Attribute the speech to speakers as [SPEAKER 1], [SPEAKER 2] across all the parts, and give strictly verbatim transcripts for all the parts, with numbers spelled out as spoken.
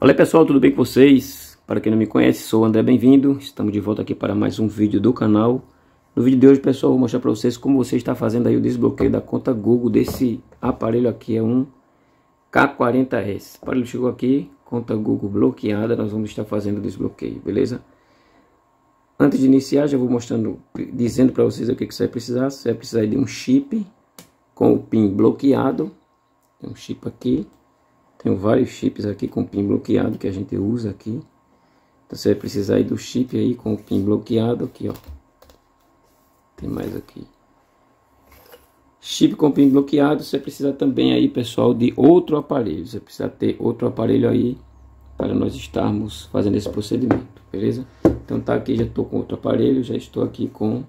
[SPEAKER 1] Olá pessoal, tudo bem com vocês? Para quem não me conhece, sou o André, bem-vindo. Estamos de volta aqui para mais um vídeo do canal. No vídeo de hoje, pessoal, vou mostrar para vocês como você está fazendo aí o desbloqueio da conta Google desse aparelho aqui. É um K quarenta S. O aparelho chegou aqui, conta Google bloqueada, nós vamos estar fazendo o desbloqueio, beleza? Antes de iniciar, já vou mostrando, dizendo para vocês o que você vai precisar. Você vai precisar de um chip com o PIN bloqueado. Tem um chip aqui. Tem vários chips aqui com PIN bloqueado que a gente usa aqui. Então você vai precisar aí do chip aí com o PIN bloqueado aqui, ó. Tem mais aqui. Chip com PIN bloqueado. Você precisa também aí, pessoal, de outro aparelho. Você precisa ter outro aparelho aí para nós estarmos fazendo esse procedimento, beleza? Então tá aqui, já estou com outro aparelho, já estou aqui com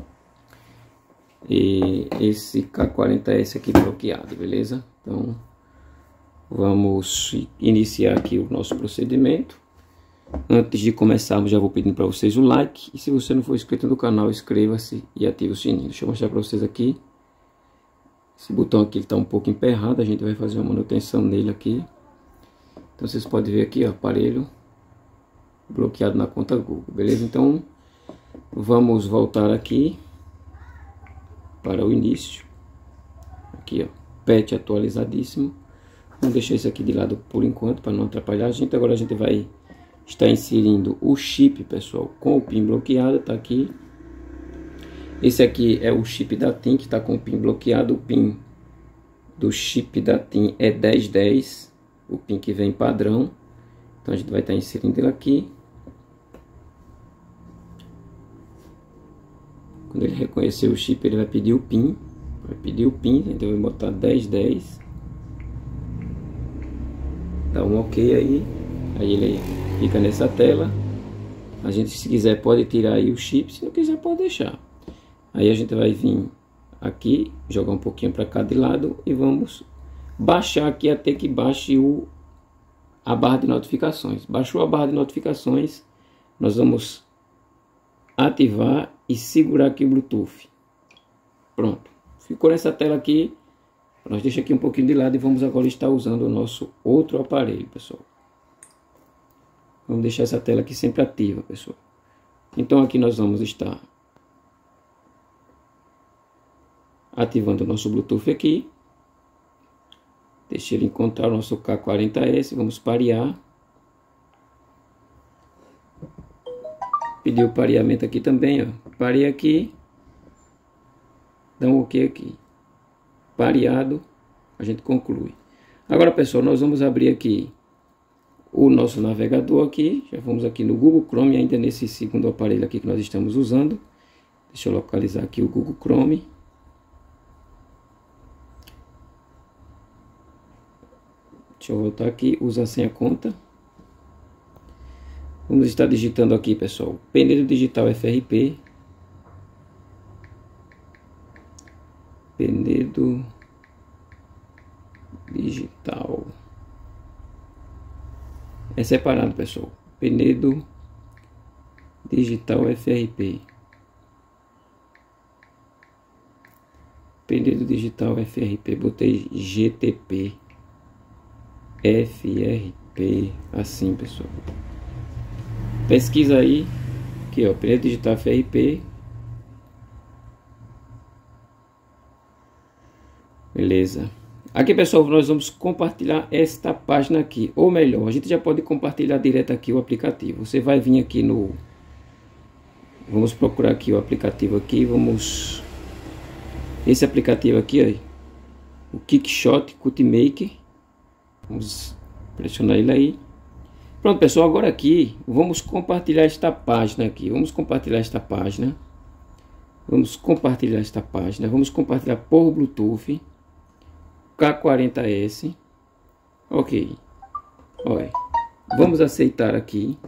[SPEAKER 1] e esse K quarenta S aqui bloqueado, beleza? Então vamos iniciar aqui o nosso procedimento. Antes de começarmos, já vou pedindo para vocês o like. E se você não for inscrito no canal, inscreva-se e ative o sininho. Deixa eu mostrar para vocês aqui. Esse botão aqui está um pouco emperrado. A gente vai fazer uma manutenção nele aqui. Então vocês podem ver aqui, ó, aparelho bloqueado na conta Google. Beleza? Então vamos voltar aqui para o início. Aqui, ó, patch atualizadíssimo. Vamos deixar isso aqui de lado por enquanto, para não atrapalhar a gente. Agora a gente vai estar inserindo o chip, pessoal, com o PIN bloqueado. Tá aqui. Esse aqui é o chip da TIM que está com o PIN bloqueado. O PIN do chip da TIM é dez dez. O PIN que vem padrão. Então a gente vai estar inserindo ele aqui. Quando ele reconhecer o chip, ele vai pedir o PIN. Vai pedir o PIN, então eu vou botar dez dez. Dá um ok aí, aí ele fica nessa tela. A gente, se quiser, pode tirar aí o chip, se não quiser pode deixar. Aí a gente vai vir aqui, jogar um pouquinho para cá de lado e vamos baixar aqui até que baixe o, a barra de notificações. Baixou a barra de notificações, nós vamos ativar e segurar aqui o Bluetooth. Pronto, ficou nessa tela aqui. Nós deixamos aqui um pouquinho de lado e vamos agora estar usando o nosso outro aparelho, pessoal. Vamos deixar essa tela aqui sempre ativa, pessoal. Então aqui nós vamos estar ativando o nosso Bluetooth aqui. Deixa ele encontrar o nosso K quarenta S. Vamos parear. Pedir o pareamento aqui também, ó. Pareia aqui. Dá um ok aqui. Pareado, a gente conclui. Agora, pessoal, nós vamos abrir aqui o nosso navegador aqui. Já vamos aqui no Google Chrome, ainda nesse segundo aparelho aqui que nós estamos usando. Deixa eu localizar aqui o Google Chrome. Deixa eu voltar aqui, usar sem a conta. Vamos estar digitando aqui, pessoal, Penedo Digital F R P. Penedo Digital. É separado, pessoal. Penedo Digital F R P. Penedo Digital F R P. Botei G T P. F R P. Assim, pessoal. Pesquisa aí. Aqui, ó. Penedo Digital F R P. Beleza. Aqui, pessoal, nós vamos compartilhar esta página aqui. Ou melhor, a gente já pode compartilhar direto aqui o aplicativo. Você vai vir aqui no... Vamos procurar aqui o aplicativo aqui. Vamos... Esse aplicativo aqui, aí. O Kickshot Cutemaker. Vamos pressionar ele aí. Pronto, pessoal. Agora aqui, vamos compartilhar esta página aqui. Vamos compartilhar esta página. Vamos compartilhar esta página. Vamos compartilhar por Bluetooth. K quarenta S. Ok. Olha. Vamos aceitar aqui.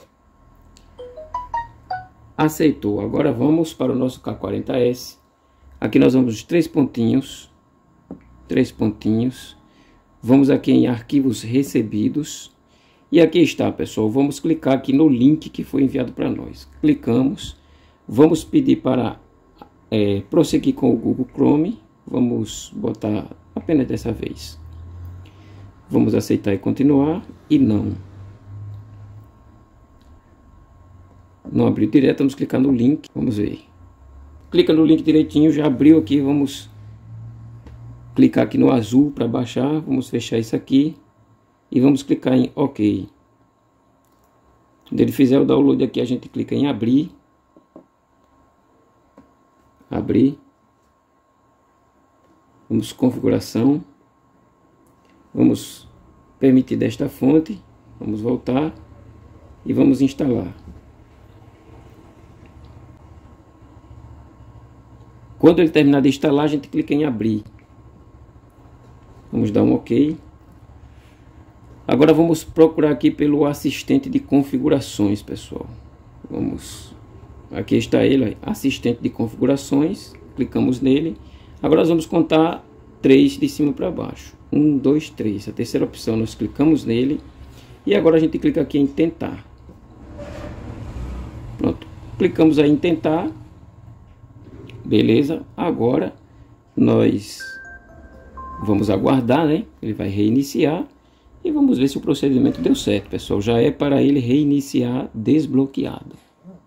[SPEAKER 1] Aceitou. Agora vamos para o nosso K quarenta S. Aqui nós vamos três pontinhos. Três pontinhos. Vamos aqui em arquivos recebidos. E aqui está, pessoal. Vamos clicar aqui no link que foi enviado para nós. Clicamos. Vamos pedir para é, prosseguir com o Google Chrome. Vamos botar apenas dessa vez. Vamos aceitar e continuar. E não. Não abriu direto, vamos clicar no link, vamos ver. Clica no link direitinho, já abriu aqui, vamos clicar aqui no azul para baixar, vamos fechar isso aqui e vamos clicar em OK. Quando ele fizer o download aqui, a gente clica em abrir. Abrir. Vamos configuração. Vamos permitir desta fonte. Vamos voltar e vamos instalar. Quando ele terminar de instalar, a gente clica em abrir. Vamos dar um OK. Agora vamos procurar aqui pelo assistente de configurações, pessoal. Vamos. Aqui está ele, assistente de configurações. Clicamos nele. Agora nós vamos contar três de cima para baixo. Um, dois, três. A terceira opção, nós clicamos nele. E agora a gente clica aqui em tentar. Pronto. Clicamos aí em tentar. Beleza. Agora nós vamos aguardar, né? Ele vai reiniciar. E vamos ver se o procedimento deu certo, pessoal. Já é para ele reiniciar desbloqueado.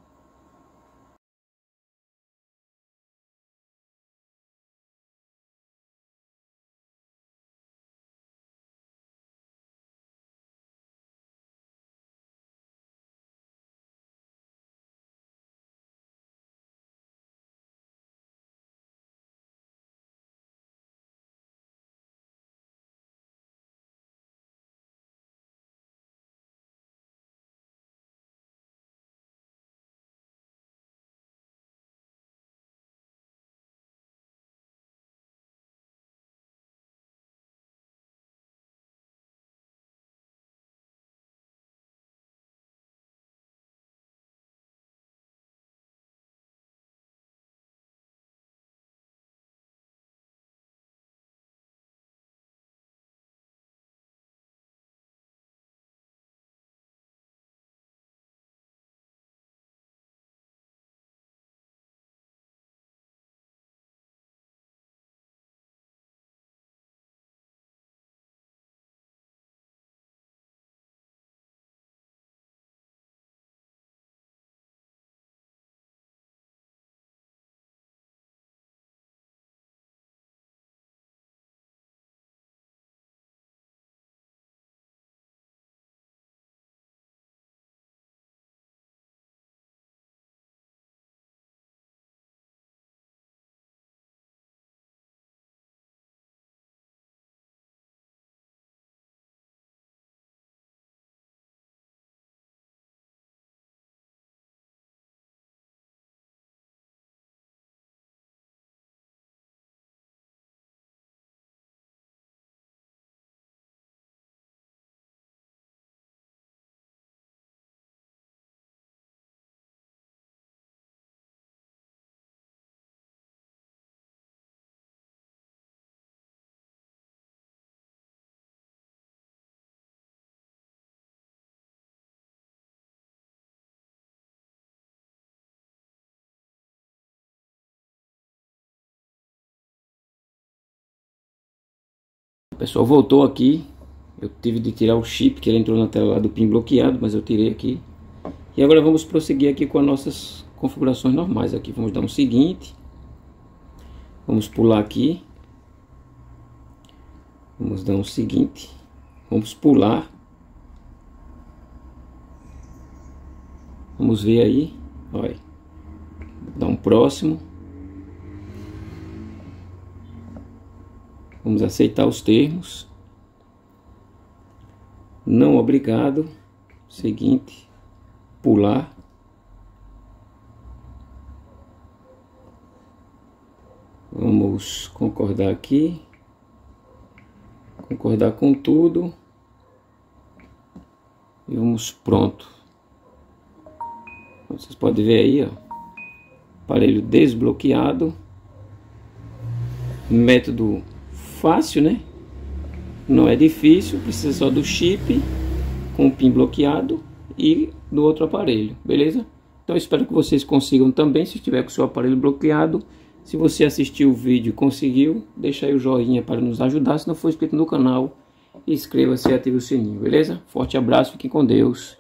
[SPEAKER 1] Pessoal, voltou aqui. Eu tive de tirar o chip que ele entrou na tela lá do PIN bloqueado, mas eu tirei aqui. E agora vamos prosseguir aqui com as nossas configurações normais. Aqui vamos dar um seguinte. Vamos pular aqui. Vamos dar um seguinte. Vamos pular. Vamos ver aí. Olha. Dar um próximo. Vamos aceitar os termos. Não obrigado. Seguinte. Pular. Vamos concordar aqui. Concordar com tudo. E vamos pronto. Vocês podem ver aí, ó. Aparelho desbloqueado. Método fácil, né? Não é difícil, precisa só do chip com o PIN bloqueado e do outro aparelho, beleza? Então espero que vocês consigam também, se estiver com o seu aparelho bloqueado. Se você assistiu o vídeo e conseguiu, deixa aí o joinha para nos ajudar. Se não for inscrito no canal, inscreva-se e ative o sininho, beleza? Forte abraço, fiquem com Deus